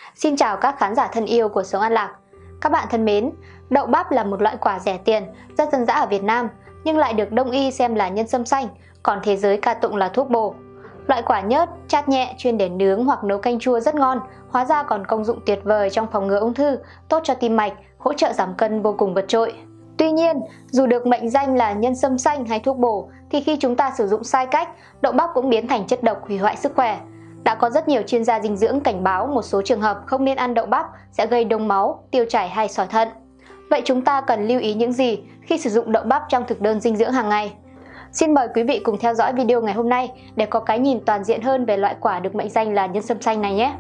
Xin chào các khán giả thân yêu của Sống An Lạc. Các bạn thân mến, đậu bắp là một loại quả rẻ tiền, rất dân dã ở Việt Nam, nhưng lại được Đông y xem là nhân sâm xanh, còn thế giới ca tụng là thuốc bổ. Loại quả nhớt, chát nhẹ, chuyên để nướng hoặc nấu canh chua rất ngon, hóa ra còn công dụng tuyệt vời trong phòng ngừa ung thư, tốt cho tim mạch, hỗ trợ giảm cân vô cùng vượt trội. Tuy nhiên, dù được mệnh danh là nhân sâm xanh hay thuốc bổ, thì khi chúng ta sử dụng sai cách, đậu bắp cũng biến thành chất độc hủy hoại sức khỏe. Đã có rất nhiều chuyên gia dinh dưỡng cảnh báo một số trường hợp không nên ăn đậu bắp sẽ gây đông máu, tiêu chảy hay sỏi thận. Vậy chúng ta cần lưu ý những gì khi sử dụng đậu bắp trong thực đơn dinh dưỡng hàng ngày? Xin mời quý vị cùng theo dõi video ngày hôm nay để có cái nhìn toàn diện hơn về loại quả được mệnh danh là nhân sâm xanh này nhé!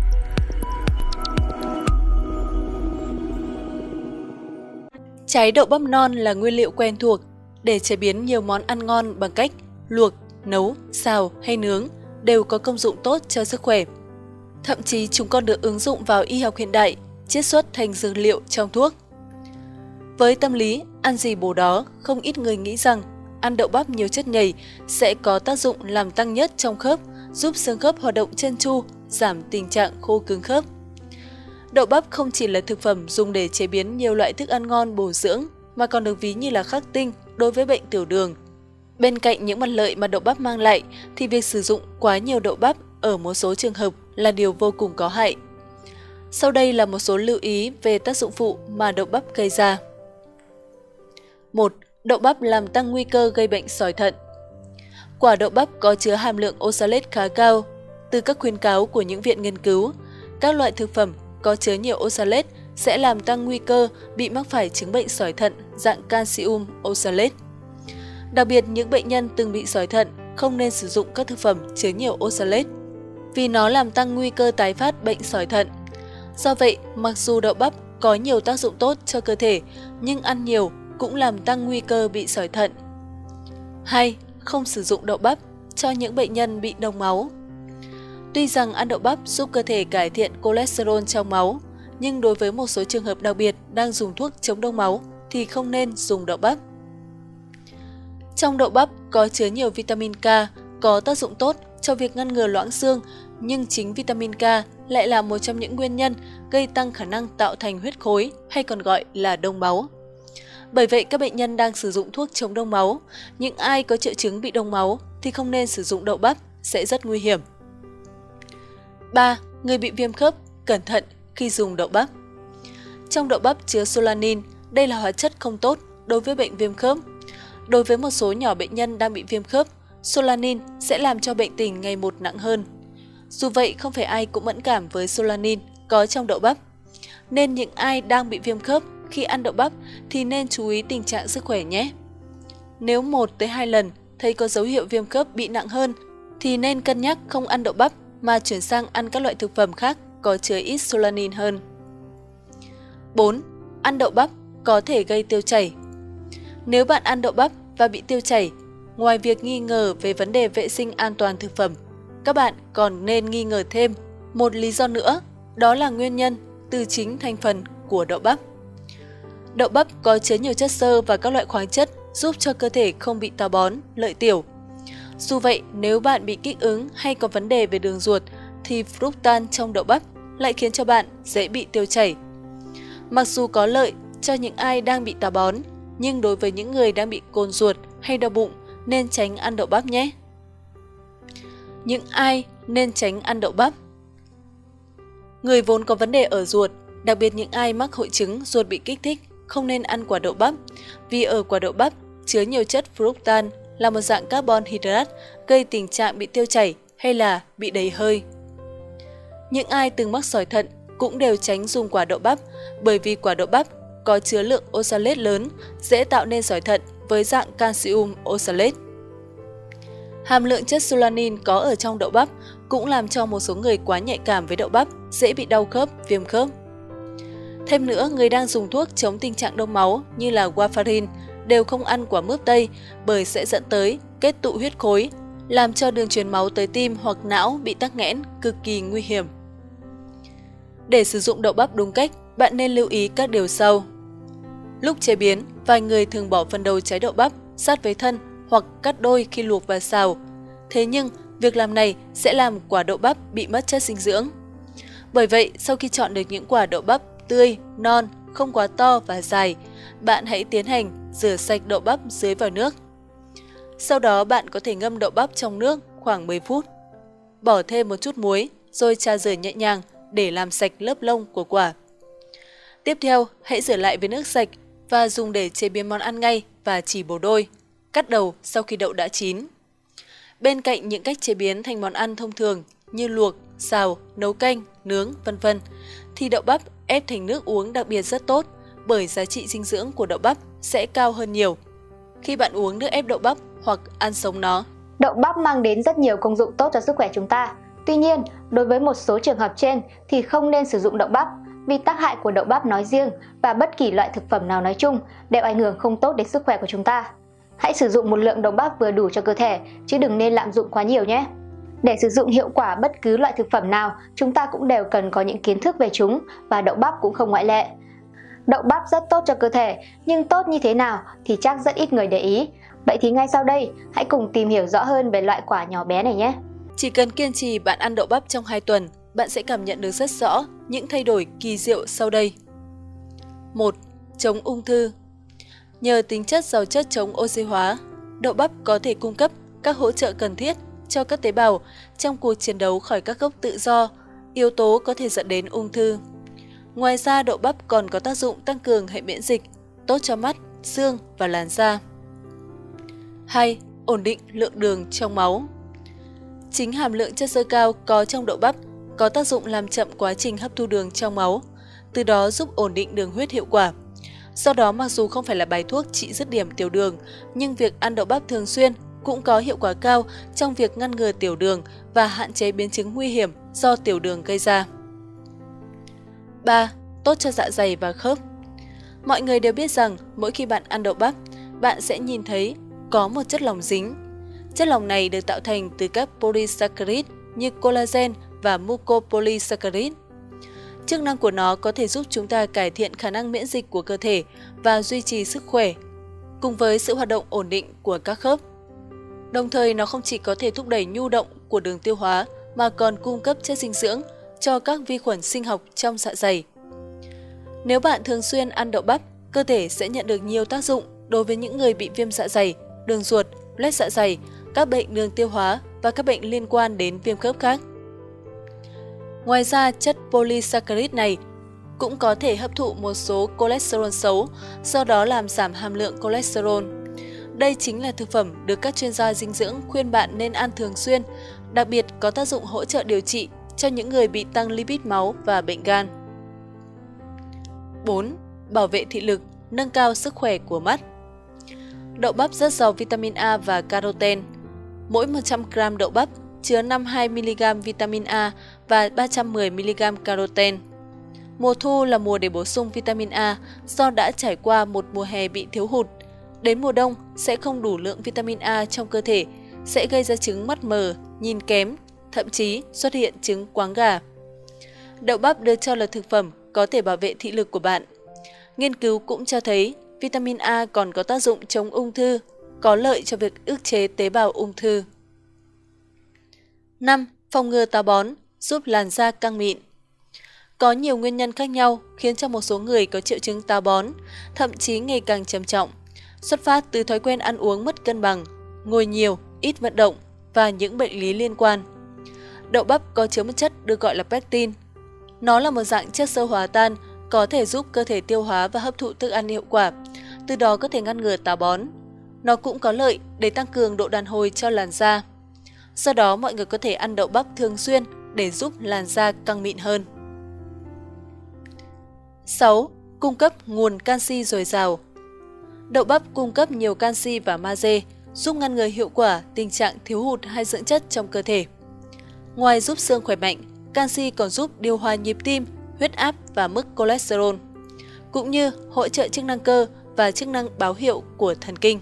Trái đậu bắp non là nguyên liệu quen thuộc để chế biến nhiều món ăn ngon bằng cách luộc, nấu, xào hay nướng đều có công dụng tốt cho sức khỏe. Thậm chí chúng còn được ứng dụng vào y học hiện đại, chiết xuất thành dược liệu trong thuốc. Với tâm lý ăn gì bổ đó, không ít người nghĩ rằng ăn đậu bắp nhiều chất nhầy sẽ có tác dụng làm tăng nhớt trong khớp, giúp xương khớp hoạt động trơn tru, giảm tình trạng khô cứng khớp. Đậu bắp không chỉ là thực phẩm dùng để chế biến nhiều loại thức ăn ngon bổ dưỡng, mà còn được ví như là khắc tinh đối với bệnh tiểu đường. Bên cạnh những mặt lợi mà đậu bắp mang lại, thì việc sử dụng quá nhiều đậu bắp ở một số trường hợp là điều vô cùng có hại. Sau đây là một số lưu ý về tác dụng phụ mà đậu bắp gây ra. 1. Đậu bắp làm tăng nguy cơ gây bệnh sỏi thận. Quả đậu bắp có chứa hàm lượng oxalate khá cao. Từ các khuyến cáo của những viện nghiên cứu, các loại thực phẩm có chứa nhiều oxalate sẽ làm tăng nguy cơ bị mắc phải chứng bệnh sỏi thận dạng calcium oxalate. Đặc biệt, những bệnh nhân từng bị sỏi thận không nên sử dụng các thực phẩm chứa nhiều oxalate, vì nó làm tăng nguy cơ tái phát bệnh sỏi thận. Do vậy, mặc dù đậu bắp có nhiều tác dụng tốt cho cơ thể, nhưng ăn nhiều cũng làm tăng nguy cơ bị sỏi thận. 2. Không sử dụng đậu bắp cho những bệnh nhân bị đông máu. Tuy rằng ăn đậu bắp giúp cơ thể cải thiện cholesterol trong máu, nhưng đối với một số trường hợp đặc biệt đang dùng thuốc chống đông máu thì không nên dùng đậu bắp. Trong đậu bắp có chứa nhiều vitamin K, có tác dụng tốt cho việc ngăn ngừa loãng xương, nhưng chính vitamin K lại là một trong những nguyên nhân gây tăng khả năng tạo thành huyết khối hay còn gọi là đông máu. Bởi vậy, các bệnh nhân đang sử dụng thuốc chống đông máu, những ai có triệu chứng bị đông máu thì không nên sử dụng đậu bắp, sẽ rất nguy hiểm. 3. Người bị viêm khớp, cẩn thận khi dùng đậu bắp. Trong đậu bắp chứa solanine, đây là hóa chất không tốt đối với bệnh viêm khớp. Đối với một số nhỏ bệnh nhân đang bị viêm khớp, solanine sẽ làm cho bệnh tình ngày một nặng hơn. Dù vậy, không phải ai cũng mẫn cảm với solanine có trong đậu bắp. Nên những ai đang bị viêm khớp khi ăn đậu bắp thì nên chú ý tình trạng sức khỏe nhé. Nếu 1 tới 2 lần thấy có dấu hiệu viêm khớp bị nặng hơn thì nên cân nhắc không ăn đậu bắp mà chuyển sang ăn các loại thực phẩm khác có chứa ít solanine hơn. 4. Ăn đậu bắp có thể gây tiêu chảy. Nếu bạn ăn đậu bắp và bị tiêu chảy, ngoài việc nghi ngờ về vấn đề vệ sinh an toàn thực phẩm, các bạn còn nên nghi ngờ thêm một lý do nữa, đó là nguyên nhân từ chính thành phần của đậu bắp. Đậu bắp có chứa nhiều chất xơ và các loại khoáng chất giúp cho cơ thể không bị táo bón, lợi tiểu. Dù vậy, nếu bạn bị kích ứng hay có vấn đề về đường ruột, thì fructan trong đậu bắp lại khiến cho bạn dễ bị tiêu chảy. Mặc dù có lợi cho những ai đang bị táo bón, nhưng đối với những người đang bị cồn ruột hay đau bụng nên tránh ăn đậu bắp nhé. Những ai nên tránh ăn đậu bắp? Người vốn có vấn đề ở ruột, đặc biệt những ai mắc hội chứng ruột bị kích thích, không nên ăn quả đậu bắp, vì ở quả đậu bắp chứa nhiều chất fructan là một dạng carbon hydrate gây tình trạng bị tiêu chảy hay là bị đầy hơi. Những ai từng mắc sỏi thận cũng đều tránh dùng quả đậu bắp, bởi vì quả đậu bắp có chứa lượng oxalate lớn, dễ tạo nên sỏi thận với dạng calcium oxalate. Hàm lượng chất solanine có ở trong đậu bắp cũng làm cho một số người quá nhạy cảm với đậu bắp dễ bị đau khớp, viêm khớp. Thêm nữa, người đang dùng thuốc chống tình trạng đông máu như là warfarin đều không ăn quả mướp tây, bởi sẽ dẫn tới kết tụ huyết khối, làm cho đường truyền máu tới tim hoặc não bị tắc nghẽn, cực kỳ nguy hiểm. Để sử dụng đậu bắp đúng cách, bạn nên lưu ý các điều sau. Lúc chế biến, vài người thường bỏ phần đầu trái đậu bắp sát với thân hoặc cắt đôi khi luộc và xào. Thế nhưng, việc làm này sẽ làm quả đậu bắp bị mất chất dinh dưỡng. Bởi vậy, sau khi chọn được những quả đậu bắp tươi, non, không quá to và dài, bạn hãy tiến hành rửa sạch đậu bắp dưới vòi nước. Sau đó bạn có thể ngâm đậu bắp trong nước khoảng 10 phút. Bỏ thêm một chút muối rồi chà rửa nhẹ nhàng để làm sạch lớp lông của quả. Tiếp theo, hãy rửa lại với nước sạch và dùng để chế biến món ăn ngay và chỉ bổ đôi. Cắt đầu sau khi đậu đã chín. Bên cạnh những cách chế biến thành món ăn thông thường như luộc, xào, nấu canh, nướng, v.v. thì đậu bắp ép thành nước uống đặc biệt rất tốt bởi giá trị dinh dưỡng của đậu bắp sẽ cao hơn nhiều khi bạn uống nước ép đậu bắp hoặc ăn sống nó. Đậu bắp mang đến rất nhiều công dụng tốt cho sức khỏe chúng ta. Tuy nhiên, đối với một số trường hợp trên thì không nên sử dụng đậu bắp vì tác hại của đậu bắp nói riêng và bất kỳ loại thực phẩm nào nói chung đều ảnh hưởng không tốt đến sức khỏe của chúng ta. Hãy sử dụng một lượng đậu bắp vừa đủ cho cơ thể chứ đừng nên lạm dụng quá nhiều nhé. Để sử dụng hiệu quả bất cứ loại thực phẩm nào, chúng ta cũng đều cần có những kiến thức về chúng và đậu bắp cũng không ngoại lệ. Đậu bắp rất tốt cho cơ thể, nhưng tốt như thế nào thì chắc rất ít người để ý. Vậy thì ngay sau đây, hãy cùng tìm hiểu rõ hơn về loại quả nhỏ bé này nhé. Chỉ cần kiên trì bạn ăn đậu bắp trong 2 tuần, bạn sẽ cảm nhận được rất rõ những thay đổi kỳ diệu sau đây. 1. Chống ung thư. Nhờ tính chất giàu chất chống oxy hóa, đậu bắp có thể cung cấp các hỗ trợ cần thiết cho các tế bào trong cuộc chiến đấu khỏi các gốc tự do, yếu tố có thể dẫn đến ung thư. Ngoài ra, đậu bắp còn có tác dụng tăng cường hệ miễn dịch, tốt cho mắt, xương và làn da. 2. Ổn định lượng đường trong máu. Chính hàm lượng chất xơ cao có trong đậu bắp có tác dụng làm chậm quá trình hấp thu đường trong máu, từ đó giúp ổn định đường huyết hiệu quả. Do đó, mặc dù không phải là bài thuốc trị dứt điểm tiểu đường, nhưng việc ăn đậu bắp thường xuyên cũng có hiệu quả cao trong việc ngăn ngừa tiểu đường và hạn chế biến chứng nguy hiểm do tiểu đường gây ra. 3. Tốt cho dạ dày và khớp. Mọi người đều biết rằng mỗi khi bạn ăn đậu bắp, bạn sẽ nhìn thấy có một chất lỏng dính. Chất lỏng này được tạo thành từ các polysaccharide như collagen và mucopolysaccharide. Chức năng của nó có thể giúp chúng ta cải thiện khả năng miễn dịch của cơ thể và duy trì sức khỏe, cùng với sự hoạt động ổn định của các khớp. Đồng thời, nó không chỉ có thể thúc đẩy nhu động của đường tiêu hóa mà còn cung cấp chất dinh dưỡng cho các vi khuẩn sinh học trong dạ dày. Nếu bạn thường xuyên ăn đậu bắp, cơ thể sẽ nhận được nhiều tác dụng đối với những người bị viêm dạ dày, đường ruột, loét dạ dày, các bệnh đường tiêu hóa và các bệnh liên quan đến viêm khớp khác. Ngoài ra, chất polysaccharide này cũng có thể hấp thụ một số cholesterol xấu, do đó làm giảm hàm lượng cholesterol. Đây chính là thực phẩm được các chuyên gia dinh dưỡng khuyên bạn nên ăn thường xuyên, đặc biệt có tác dụng hỗ trợ điều trị cho những người bị tăng lipid máu và bệnh gan. 4. Bảo vệ thị lực, nâng cao sức khỏe của mắt. Đậu bắp rất giàu vitamin A và caroten. Mỗi 100 g đậu bắp chứa 52mg vitamin A và 310mg caroten. Mùa thu là mùa để bổ sung vitamin A do đã trải qua một mùa hè bị thiếu hụt. Đến mùa đông sẽ không đủ lượng vitamin A trong cơ thể, sẽ gây ra chứng mắt mờ, nhìn kém, thậm chí xuất hiện chứng quáng gà. Đậu bắp được cho là thực phẩm có thể bảo vệ thị lực của bạn. Nghiên cứu cũng cho thấy vitamin A còn có tác dụng chống ung thư, có lợi cho việc ức chế tế bào ung thư. 5. Phòng ngừa táo bón, giúp làn da căng mịn. Có nhiều nguyên nhân khác nhau khiến cho một số người có triệu chứng táo bón, thậm chí ngày càng trầm trọng, xuất phát từ thói quen ăn uống mất cân bằng, ngồi nhiều, ít vận động và những bệnh lý liên quan. Đậu bắp có chứa một chất được gọi là pectin. Nó là một dạng chất xơ hòa tan, có thể giúp cơ thể tiêu hóa và hấp thụ thức ăn hiệu quả, từ đó có thể ngăn ngừa táo bón. Nó cũng có lợi để tăng cường độ đàn hồi cho làn da. Do đó, mọi người có thể ăn đậu bắp thường xuyên để giúp làn da căng mịn hơn. 6. Cung cấp nguồn canxi dồi dào. Đậu bắp cung cấp nhiều canxi và magie, giúp ngăn ngừa hiệu quả tình trạng thiếu hụt hai dưỡng chất trong cơ thể. Ngoài giúp xương khỏe mạnh, canxi còn giúp điều hòa nhịp tim, huyết áp và mức cholesterol, cũng như hỗ trợ chức năng cơ và chức năng báo hiệu của thần kinh.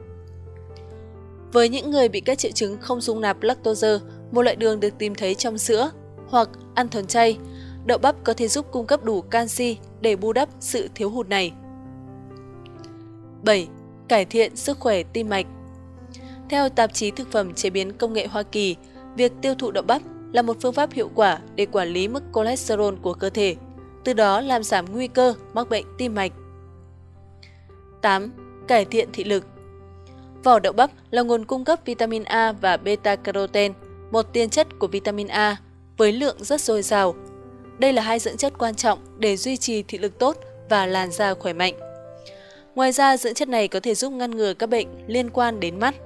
Với những người bị các triệu chứng không dung nạp lactose, một loại đường được tìm thấy trong sữa, hoặc ăn thuần chay, đậu bắp có thể giúp cung cấp đủ canxi để bù đắp sự thiếu hụt này. 7. Cải thiện sức khỏe tim mạch. Theo tạp chí Thực phẩm chế biến công nghệ Hoa Kỳ, việc tiêu thụ đậu bắp là một phương pháp hiệu quả để quản lý mức cholesterol của cơ thể, từ đó làm giảm nguy cơ mắc bệnh tim mạch. 8. Cải thiện thị lực. Vỏ đậu bắp là nguồn cung cấp vitamin A và beta-carotene, một tiền chất của vitamin A, với lượng rất dồi dào. Đây là hai dưỡng chất quan trọng để duy trì thị lực tốt và làn da khỏe mạnh. Ngoài ra, dưỡng chất này có thể giúp ngăn ngừa các bệnh liên quan đến mắt.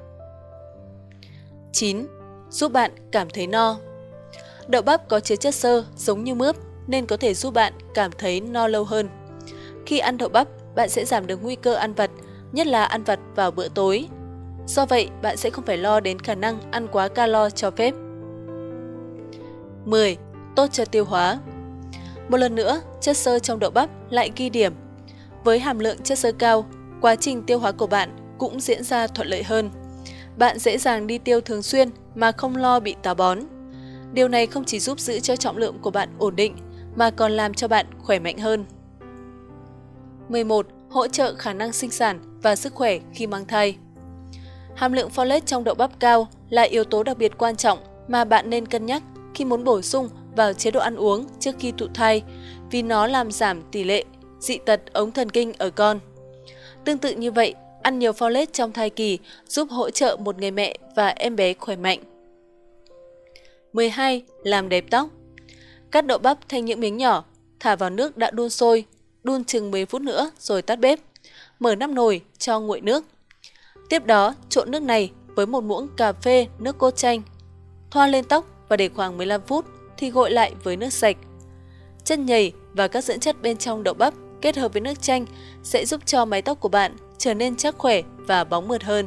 9. Giúp bạn cảm thấy no. Đậu bắp có chứa chất xơ giống như mướp nên có thể giúp bạn cảm thấy no lâu hơn. Khi ăn đậu bắp, bạn sẽ giảm được nguy cơ ăn vặt, nhất là ăn vặt vào bữa tối. Do vậy, bạn sẽ không phải lo đến khả năng ăn quá calo cho phép. 10. Tốt cho tiêu hóa. Một lần nữa, chất xơ trong đậu bắp lại ghi điểm. Với hàm lượng chất xơ cao, quá trình tiêu hóa của bạn cũng diễn ra thuận lợi hơn. Bạn dễ dàng đi tiêu thường xuyên mà không lo bị táo bón. Điều này không chỉ giúp giữ cho trọng lượng của bạn ổn định, mà còn làm cho bạn khỏe mạnh hơn. 11. Hỗ trợ khả năng sinh sản và sức khỏe khi mang thai. Hàm lượng folate trong đậu bắp cao là yếu tố đặc biệt quan trọng mà bạn nên cân nhắc khi muốn bổ sung vào chế độ ăn uống trước khi thụ thai, vì nó làm giảm tỷ lệ dị tật ống thần kinh ở con. Tương tự như vậy, ăn nhiều folate trong thai kỳ giúp hỗ trợ một người mẹ và em bé khỏe mạnh. 12. Làm đẹp tóc. Cắt đậu bắp thành những miếng nhỏ, thả vào nước đã đun sôi, đun chừng 10 phút nữa rồi tắt bếp. Mở nắp nồi cho nguội nước. Tiếp đó, trộn nước này với một muỗng cà phê nước cốt chanh. Thoa lên tóc và để khoảng 15 phút thì gội lại với nước sạch. Chất nhầy và các dưỡng chất bên trong đậu bắp kết hợp với nước chanh sẽ giúp cho mái tóc của bạn trở nên chắc khỏe và bóng mượt hơn.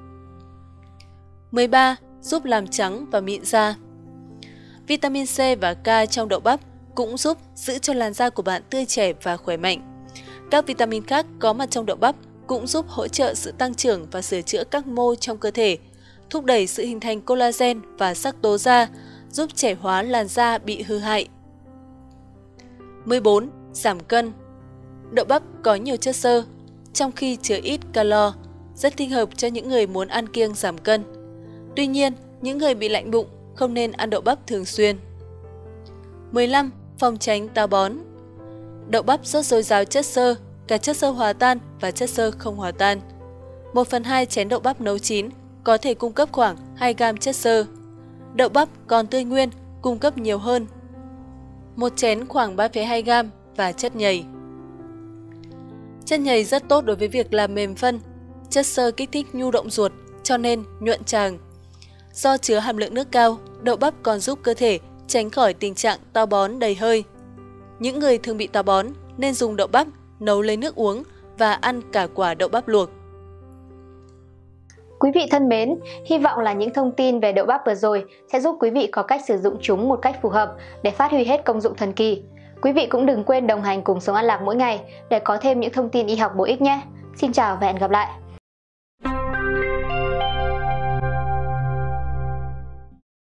13. Giúp làm trắng và mịn da. Vitamin C và K trong đậu bắp cũng giúp giữ cho làn da của bạn tươi trẻ và khỏe mạnh. Các vitamin khác có mặt trong đậu bắp cũng giúp hỗ trợ sự tăng trưởng và sửa chữa các mô trong cơ thể, thúc đẩy sự hình thành collagen và sắc tố da, giúp trẻ hóa làn da bị hư hại. 14. Giảm cân. Đậu bắp có nhiều chất xơ, trong khi chứa ít calo, rất thích hợp cho những người muốn ăn kiêng giảm cân. Tuy nhiên, những người bị lạnh bụng không nên ăn đậu bắp thường xuyên. 15. Phòng tránh táo bón. Đậu bắp rất dồi dào chất xơ, cả chất xơ hòa tan và chất xơ không hòa tan. 1/2 chén đậu bắp nấu chín có thể cung cấp khoảng 2 gam chất xơ. Đậu bắp còn tươi nguyên cung cấp nhiều hơn. Một chén khoảng 3,2 gam và chất nhầy. Chất nhầy rất tốt đối với việc làm mềm phân. Chất xơ kích thích nhu động ruột, cho nên nhuận tràng. Do chứa hàm lượng nước cao, đậu bắp còn giúp cơ thể tránh khỏi tình trạng táo bón đầy hơi. Những người thường bị táo bón nên dùng đậu bắp nấu lấy nước uống và ăn cả quả đậu bắp luộc. Quý vị thân mến, hy vọng là những thông tin về đậu bắp vừa rồi sẽ giúp quý vị có cách sử dụng chúng một cách phù hợp để phát huy hết công dụng thần kỳ. Quý vị cũng đừng quên đồng hành cùng Sống An Lạc mỗi ngày để có thêm những thông tin y học bổ ích nhé. Xin chào và hẹn gặp lại!